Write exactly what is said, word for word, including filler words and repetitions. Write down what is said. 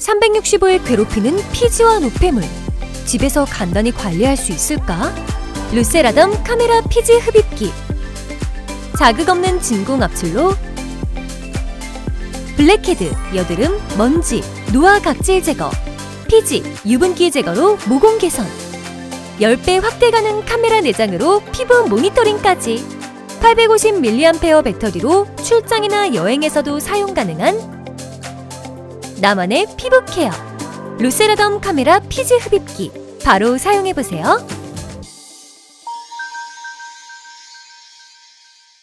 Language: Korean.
삼백육십오 일 괴롭히는 피지와 노폐물. 집에서 간단히 관리할 수 있을까? 루세라덤 카메라 피지 흡입기. 자극 없는 진공 압출로 블랙헤드, 여드름, 먼지, 노화 각질 제거, 피지, 유분기 제거로 모공 개선. 십 배 확대 가능 카메라 내장으로 피부 모니터링까지. 팔백오십 밀리암페어 배터리로 출장이나 여행에서도 사용 가능한 나만의 피부 케어. 루세라덤 카메라 피지 흡입기. 바로 사용해보세요.